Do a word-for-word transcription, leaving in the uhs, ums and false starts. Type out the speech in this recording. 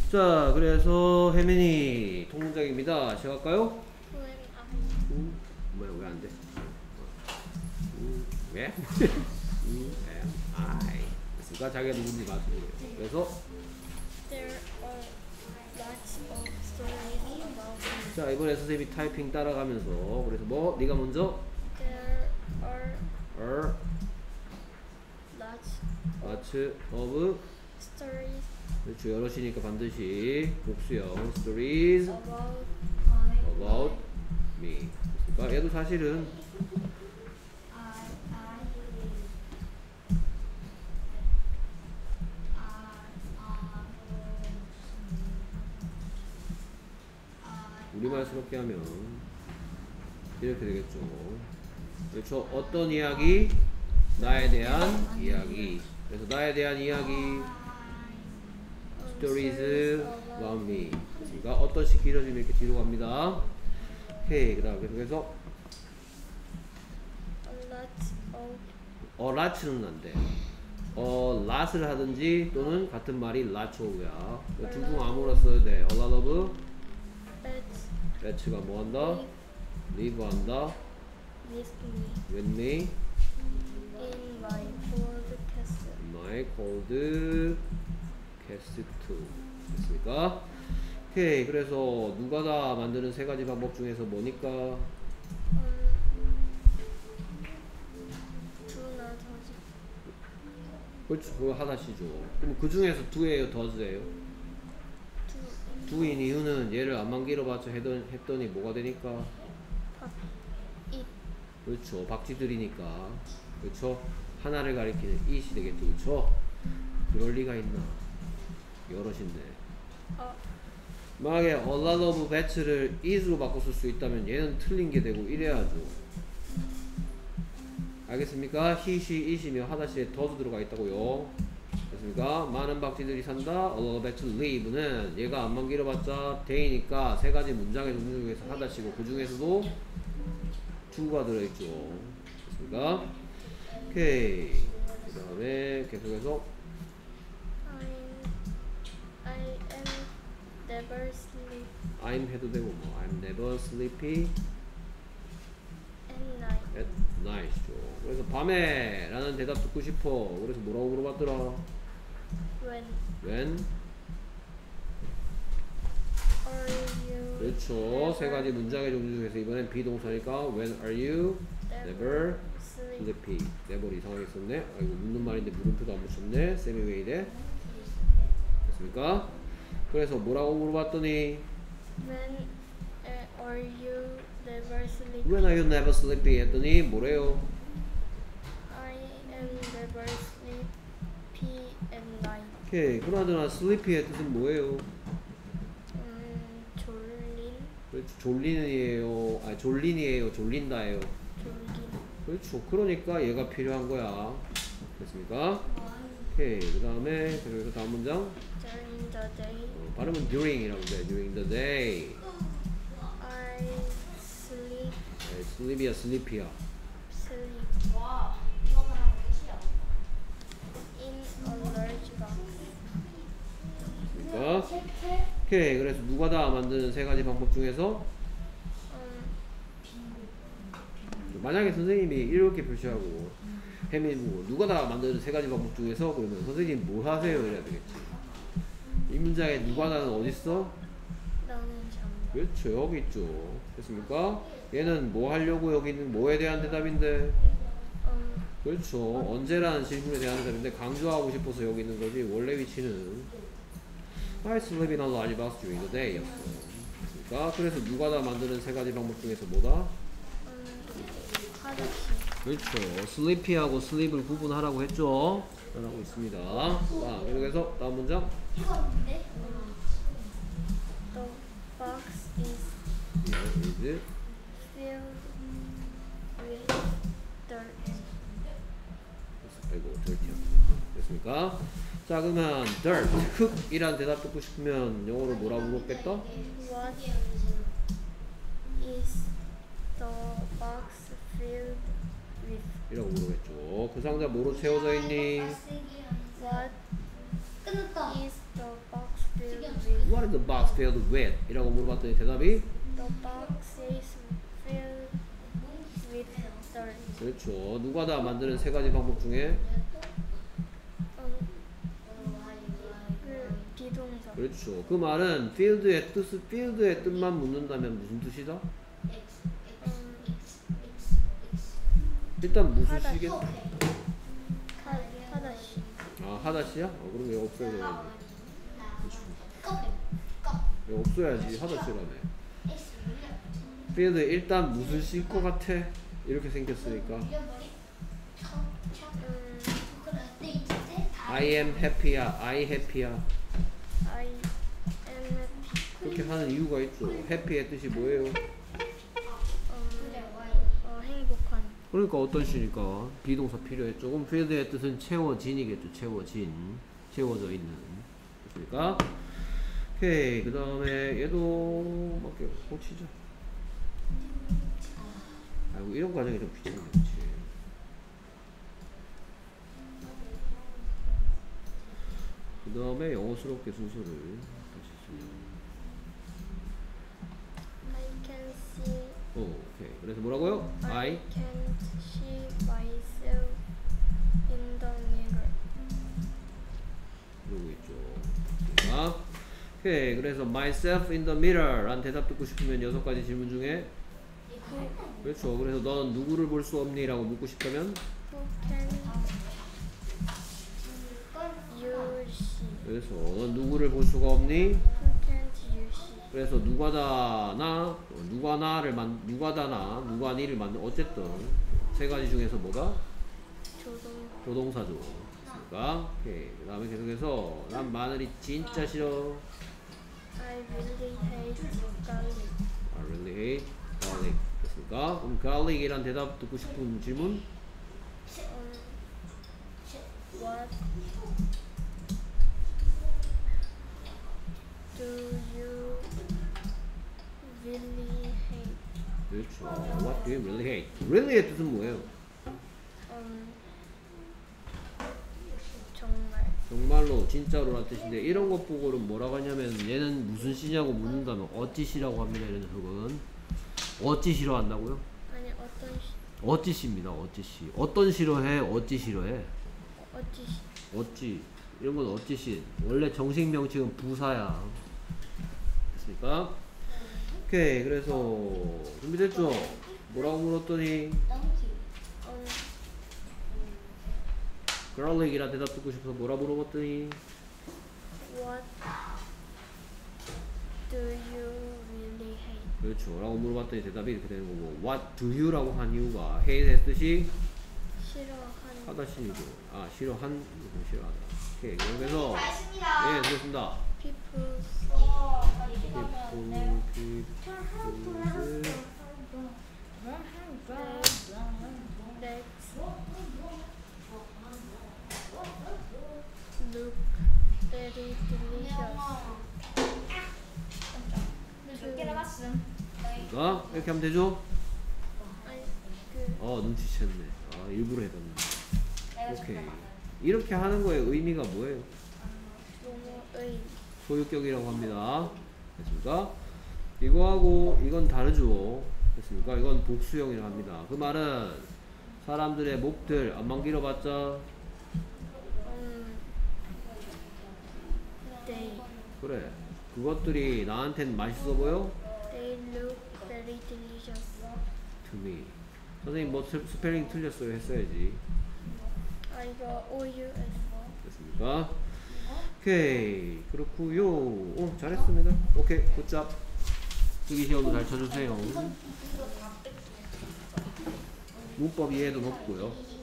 자, 그래서 혜민이 통문장입니다. 시작할까요? When I 음, 뭐야, 왜 안 돼? 음, 왜? 음, am I. 그러니까 자기가 누군지 말씀해요. 그래서 there are lots of stories about me. 자, 이번에 선생님이 타이핑 따라가면서 그래서 뭐? 네가 먼저 There are are lots lots of stories 그렇죠. 여럿이니까 반드시 복수형 stories about about me. 그러니까 얘도 사실은 우리말스럽게 하면 이렇게 되겠죠. 그렇죠. 어떤 이야기? 나에 대한 이야기. 그래서 나에 대한 이야기 stories about me. 그러니까 어떤 식 길어지면 이렇게 뒤로 갑니다. 오케이. 그 다음에 그래서 a lot of 어 라츠는 안 돼. 어 lat을 하든지 또는 같은 말이 라초우야. 중국 아무나 써도 돼. a lot of beds let가 뭐 한다? live 한다. with me with me in my cold castle. my cold castle 됐습니까? 오케이. 그래서 누가 다 만드는 세 가지 방법 중에서 뭐니까? Um, 두나 더지. 그렇죠. 그거 하나씩죠. 그럼 그 중에서 두예요, 더즈예요? 두 두인 이유는 얘를 안만 길어봤자 했더니, 했더니 뭐가 되니까? 밥 it 그렇죠. 박쥐들이니까. 그렇죠. 하나를 가리키는 it이 되겠죠. 그렇죠. 그럴 리가 있나? 여럿인데. 어 만약에 a lot of bats를 is로 바꿔 쓸 수 있다면 얘는 틀린 게 되고 이래야죠. 알겠습니까? he, she, it이며 하다시에 does 들어가 있다고요. 됐습니까? 많은 박쥐들이 산다. a lot of bats live는 얘가 안만 길어봤자 they니까 세 가지 문장의 종류 중에서 하다시고 그 중에서도 to가 들어있죠. 됐습니까? 오케이. 그 다음에 계속해서 I'm I am never sleep I'm 해도 되고 뭐 I'm never sleepy at night. at night죠. 그래서 밤에 라는 대답 듣고 싶어. 그래서 뭐라고 물어봤더라? When when are you 그렇죠. 세 가지 문장의 종류 중에서 이번엔 비동사니까 when are you never sleep? sleepy. never 이상하게 썼네. 아이고 묻는 말인데 물음표도 안 붙였네. 쌤이 왜 이래? 됐습니까? 그래서 뭐라고 물어봤더니 When uh, are you never sleep? when are you never sleepy 했더니 뭐래요? I am never sleepy at night. 오케이. 그나저나 sleepy의 뜻은 뭐예요? 음, 졸린, 그렇죠. 졸린이에요. 아니 졸린이에요. 졸린다예요. 졸린. 그렇죠. 그러니까 얘가 필요한 거야. 됐습니까? 오케이. 그 다음에 그래서 다음 문장 During the day, 어, 발음은 during이라고 돼. during the day. I sleep, 네, sleep이야 sleep이야. sleep 와, 이거만 하고 끝이야. in a large box. 됐습니까? 오케이. 그래서 누가 다 만드는 세 가지 방법 중에서 음, 만약에 선생님이 이렇게 표시하고 혜민 누가 다 만드는 세 가지 방법 중에서 그러면 선생님 뭐 하세요? 이래야 되겠지. 이 문장에 누가 다는 어딨어? 나는 잠. 그렇죠. 여기 있죠. 됐습니까? 얘는 뭐 하려고 여기 있는 뭐에 대한 대답인데? 음, 그렇죠. 언제라는 질문에 대한 대답인데 강조하고 싶어서 여기 있는 거지. 원래 위치는 I sleep in a large box during the day 였어. 됐습니까? 그래서 누가 다 만드는 세 가지 방법 중에서 뭐다? 음, 하루씩. 그렇죠. sleepy하고 sleep을 구분하라고 했죠. 하고 있습니다. 자, 그래서 다음 문장. 이건데? The box is Yeah, is it? filled with dirt. 아이고, dirty. 됐습니까? 자, 그러면 dirt, 흙이란 대답 듣고 싶으면 영어로 뭐라고 물었겠다? What is the box filled with? 이라고 물어겠죠. 그 상자 뭐로 채워져 있니? What 끝났다. is the box filled with. What is the box filled with? 이라고 물어봤더니 대답이 The box is filled with dirt. 그렇죠. 누가 다 만드는 세 가지 방법 중에 음, 그 비동사. 그렇죠. 그 말은 field의 뜻, field의 뜻만 묻는다면 무슨 뜻이다? 음, 일단 무슨 하다. 시겠? 하, 하다시. 아 하다시야? 어, 그럼 얘 없어야 되겠네. 커피. 얘 없어야지 하다시라며. field 일단 무슨 시일 것 같아? 이렇게 생겼으니까 음, I am happy야, I happy야. I am happy. 그렇게 하는 이유가 있죠. happy의 뜻이 뭐예요? 음, 어, 행복한. 그러니까 어떤 시니까 비동사 필요했죠. 그럼 field의 뜻은 채워진이겠죠. 채워진, 채워져 있는. 됐습니까? 오케이. 그 다음에 얘도 맞게 고치자. 아이고 이런 과정이 좀 귀찮겠지. 그 다음에 영어스럽게 순서를 다시 쓰면. I can see. 오, 오케이. 그래서 뭐라고요? I I can't see myself in the mirror. 이러고 있죠. 자, 오케이. 그래서 myself in the mirror 란 대답 듣고 싶으면 여섯 가지 질문 중에 그렇죠. 그래서 넌 누구를 볼 수 없니? 라고 묻고 싶다면 Who can you see? 그래서 넌 누구를 볼 수가 없니? Who can't you see? 그래서 누가다 나 어, 누가 나를 만 누가 다나 누가 니를 만든 어쨌든 세 가지 중에서 뭐가 조동. 조동사죠. 그러니까 오케이. 그다음에 계속해서 난 마늘이 진짜 싫어. I really hate garlic. I really hate garlic. 됐습니까? 그럼 garlic이란 대답 듣고 싶은 질문? Um, what do you really hate? 그렇죠. What do you really hate? really의 뜻은 뭐예요? Um, 정말. 정말로 진짜로란 뜻인데 이런 것 보고는 뭐라고 하냐면 얘는 무슨 시냐고 묻는다면 어찌시라고 합니다. 이런 녀석은 어찌 싫어한다고요? 아니 어떤 시, 어찌시입니다. 어찌시. 어떤 싫어해? 어찌 싫어해? 어찌 시, 어찌 이런 건 어찌시. 원래 정식 명칭은 부사야. 됐습니까? 오케이. 그래서 준비됐죠? 뭐라고 물었더니 um, garlic이라 대답 듣고 싶어서 뭐라 물어봤더니 what do you really hate? 그렇죠. 라고 물어봤더니 대답이 이렇게 되는 거고 what do you 라고 한 이유가 hate의 뜻이 싫어하는. 하다 시이고 아 싫어한 싫어하다. 오케이. 그래서 다 했습니다. 예 됐습니다. people 어, people people's let's look very delicious. 몇 개나 봤음? 아 이렇게 하면 되죠? 아니 그 어 눈치챘네. 아 일부러 해봤네. 내가 오케이. 정답 이렇게 하는 거의 의미가 뭐예요? 용어의 소유격이라고 합니다. 됐습니까? 이거하고 이건 다르죠. 됐습니까? 이건 복수형이라고 합니다. 그 말은 사람들의 목들 안만 길어봤자 um, they 그래 그것들이 나한텐 맛있어 보여? they look very delicious. to me. 선생님 뭐 스- 스펠링 틀렸어요 했어야지. 아 이거 오유에서 됐습니까? 오케이 그렇구요. 오 잘했습니다. 오케이 굿잡. 쓰기 시험도 잘 쳐주세요. 문법 이해도 높고요.